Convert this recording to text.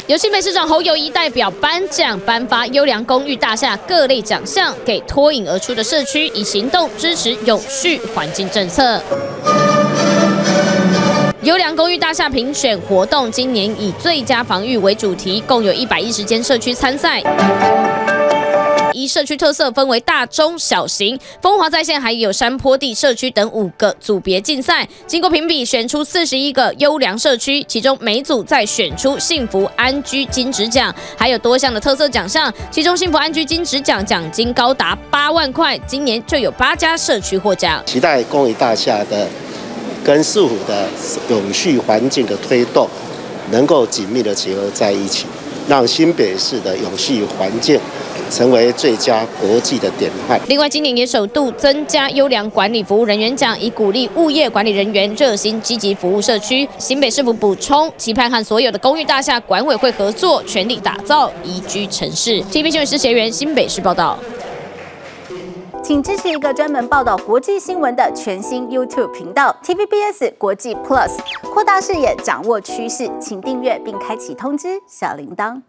由新北市长侯友宜代表颁奖颁发优良公寓大厦各类奖项给脱颖而出的社区，以行动支持永续环境政策。优良公寓大厦评选活动今年以最佳防御为主题，共有110间社区参赛。依社区特色分为大、中、小型，风华在线还有山坡地社区等5个组别竞赛，经过评比选出41个优良社区，其中每组再选出幸福安居金质奖，还有多项的特色奖项，其中幸福安居金质奖奖金高达8万块，今年就有8家社区获奖。 期待公寓大厦的跟市府的永续环境的推动能够紧密的结合在一起，让新北市的永续环境成为最佳国际的典范。 另外，今年也首度增加优良管理服务人员奖，以鼓励物业管理人员热心积极服务社区。新北市府补充，期盼和所有的公寓大厦管委会合作，全力打造宜居城市。TVB 新闻施协员新北市报道。 请支持一个专门报道国际新闻的全新 YouTube 频道 TVBS 国际 Plus， 扩大视野，掌握趋势，请订阅并开启通知小铃铛。